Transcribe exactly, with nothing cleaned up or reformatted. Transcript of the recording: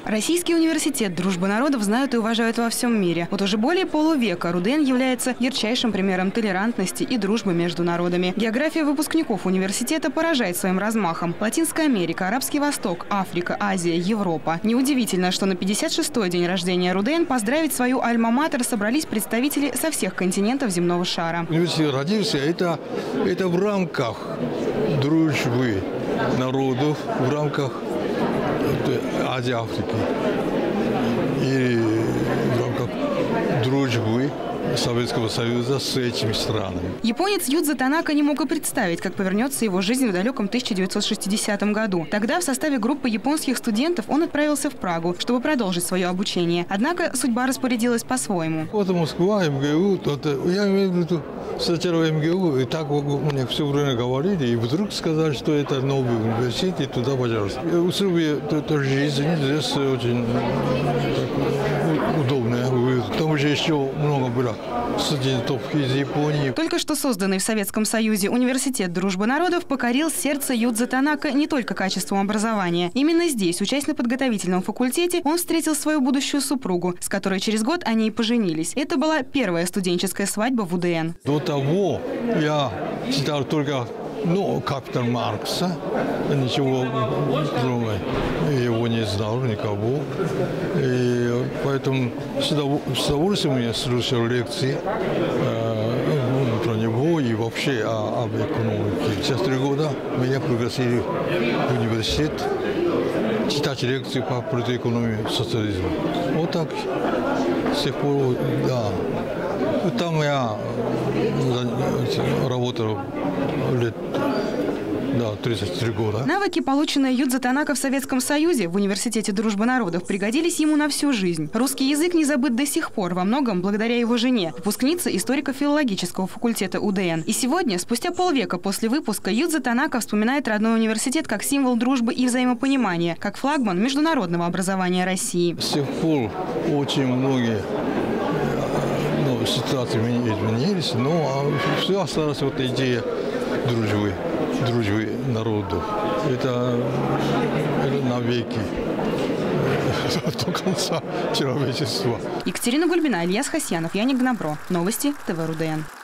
Российский университет дружбы народов знают и уважают во всем мире. Вот уже более полувека РУДН является ярчайшим примером толерантности и дружбы между народами. География выпускников университета поражает своим размахом. Латинская Америка, Арабский Восток, Африка, Азия, Европа. Неудивительно, что на пятьдесят шестой день рождения РУДН поздравить свою альма-матер собрались представители со всех континентов земного шара. Университет родился это, это в рамках дружбы народов, в рамках Азии, Африки и в рамках дружбы Советского Союза с этими странами. Японец Юдзо Танака не мог и представить, как повернется его жизнь в далеком тысяча девятьсот шестидесятом году. Тогда в составе группы японских студентов он отправился в Прагу, чтобы продолжить свое обучение. Однако судьба распорядилась по-своему. Вот Москва, МГУ, я имею в виду сначала МГУ, и так мне все время говорили, и вдруг сказали, что это новый университет, и туда, пожалуйста. Условия жизни здесь очень удобные. Там же еще много было студентов из Японии. Только что созданный в Советском Союзе университет дружбы народов покорил сердце Юдзо Танака не только качеством образования. Именно здесь, учась на подготовительном факультете, он встретил свою будущую супругу, с которой через год они и поженились. Это была первая студенческая свадьба в УДН. До того я читал только ну, капитан Маркса, ничего кроме его не знал, никого. И поэтому с удовольствием я слушал лекции э, про него и вообще о, об экономике. Через три года меня пригласили в университет читать лекции по политэкономии социализма. Вот так с тех пор, да. Там я работал лет да, тридцать три года. Навыки, полученные Юдзо Танака в Советском Союзе в Университете дружбы народов, пригодились ему на всю жизнь. Русский язык не забыт до сих пор, во многом благодаря его жене, выпускнице историко-филологического факультета УДН. И сегодня, спустя полвека после выпуска, Юдзо Танака вспоминает родной университет как символ дружбы и взаимопонимания, как флагман международного образования России. С тех пор очень многие ну, ситуации изменились, но все осталось вот идея дружбы. дружбы народов. Это, это навеки, до конца человечества. Екатерина Гульбина, Ильяс Хасьянов, Яник Гнабро. Новости ТВ РУДН.